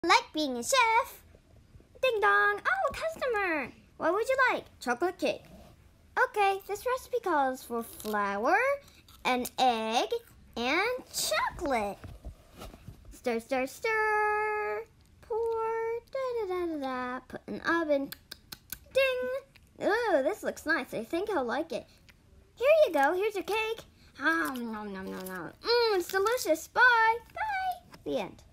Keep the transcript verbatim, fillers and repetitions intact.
Like being a chef. Ding dong. Oh, customer. What would you like? Chocolate cake. Okay, this recipe calls for flour, an egg, and chocolate. Stir, stir, stir. Pour. Da da da da da. Put in the oven. Ding. Ooh, this looks nice. I think I'll like it. Here you go. Here's your cake. Oh, nom nom nom nom. Mmm, it's delicious. Bye. Bye. The end.